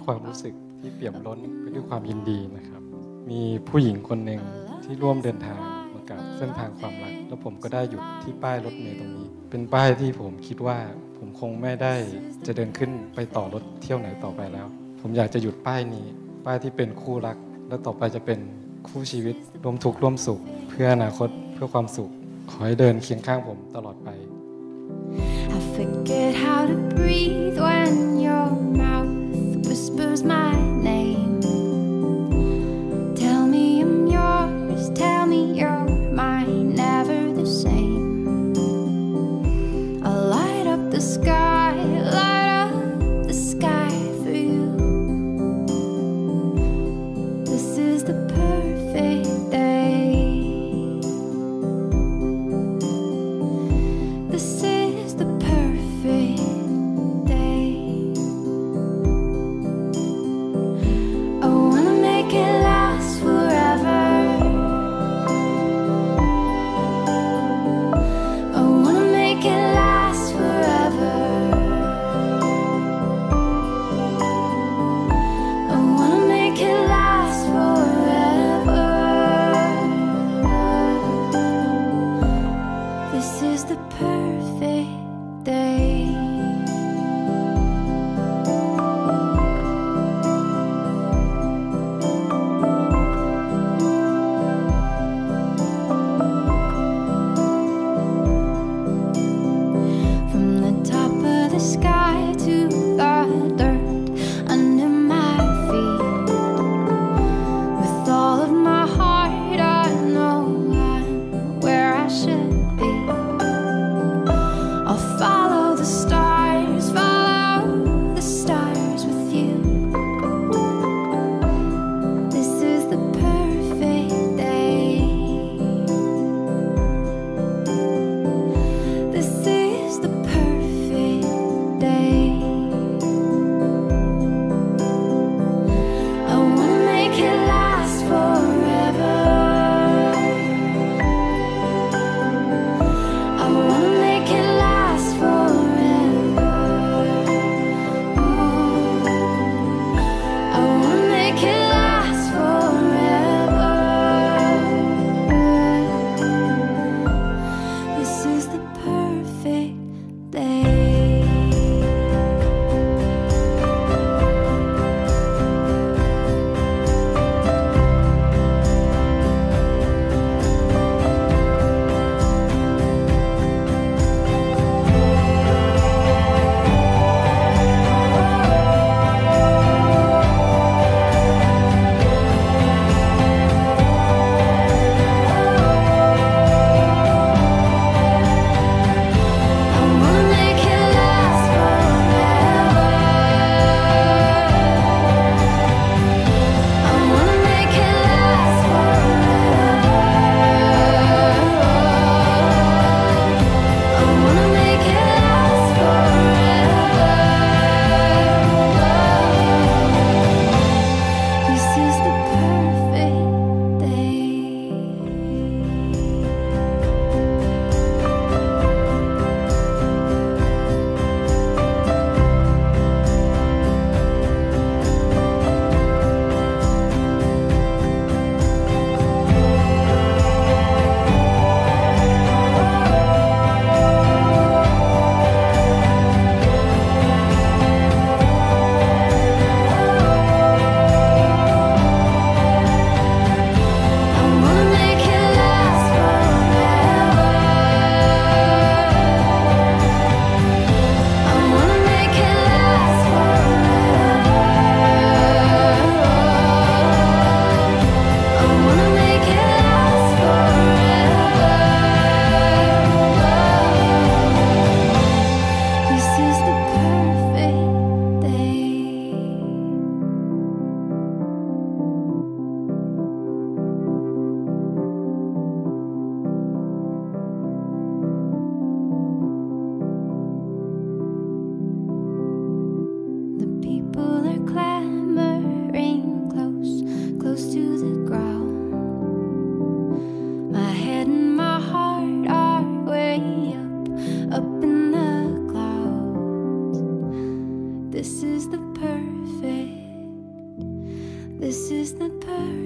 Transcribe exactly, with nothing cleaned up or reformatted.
ความรู้สึกที่เปี่ยมล้นไปด้วยความยินดีนะครับมีผู้หญิงคนหนึ่งที่ร่วมเดินทางมากับเส้นทางความรักแล้วผมก็ได้หยุดที่ป้ายรถเมล์ตรงนี้เป็นป้ายที่ผมคิดว่าผมคงไม่ได้จะเดินขึ้นไปต่อรถเที่ยวไหนต่อไปแล้วผมอยากจะหยุดป้ายนี้ป้ายที่เป็นคู่รักแล้วต่อไปจะเป็นคู่ชีวิตร่วมทุกข์ร่วมสุขเพื่ออนาคตเพื่อความสุขขอให้เดินเคียงข้างผมตลอดไป I forget how to breathe when your mouth whispers my name. Tell me I'm yours, tell me you're mine, never the same. I'll light up the sky, light up the sky for you. This is the perfect day. This is the perfect day. the perfect